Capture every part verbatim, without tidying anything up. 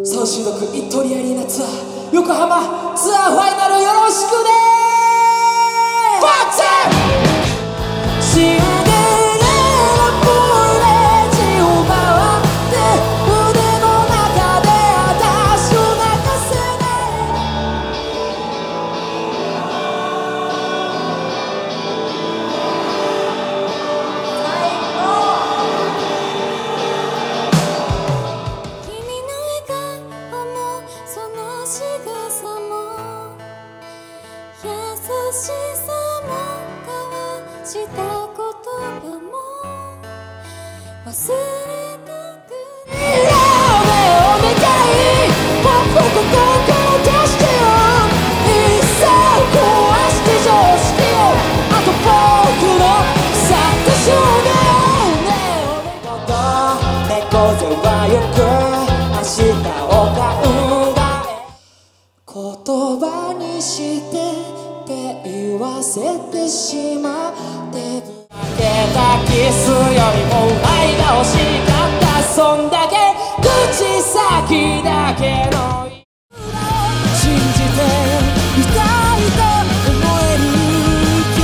総集読イットリアリーナツアー横浜ツアーファイナルよろしくねー。ファッツシンデレラプレージを回って腕の中で私を泣かせ優しさも交わした言葉も忘れたくない。夢を見たい僕と心としてよ一切壊して常識をあと僕の腐った少年猫背はよく明日を考え言葉にしてって言わせてしまってぶけたキスよりも愛が欲しかったそんだけ口先だけの信じていたいと思える今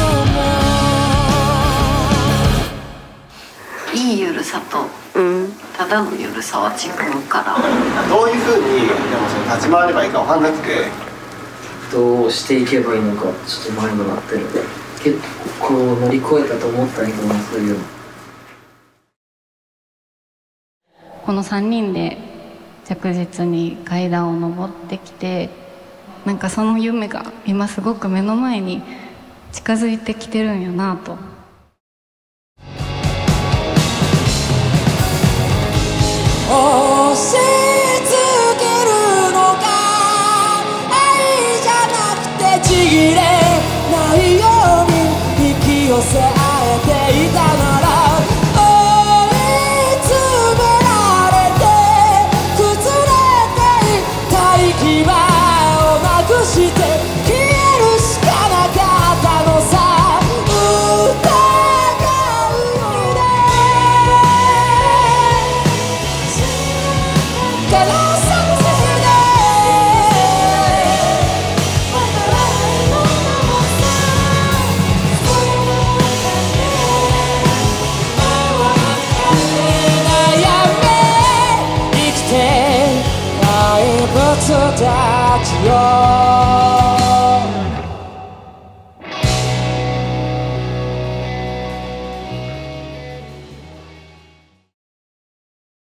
日もいいゆるさと、うん、ただのゆるさは違うからどういうふうにでもその立ち回ればいいか分かんなくてどうしていけばいいのかちょっと前もなってるんで結構乗り越えたと思ったけどなそういうの。 このさんにんで着実に階段を上ってきてなんかその夢が今すごく目の前に近づいてきてるんやなと。 押し付けるのかちぎれないように引き寄せ合えていた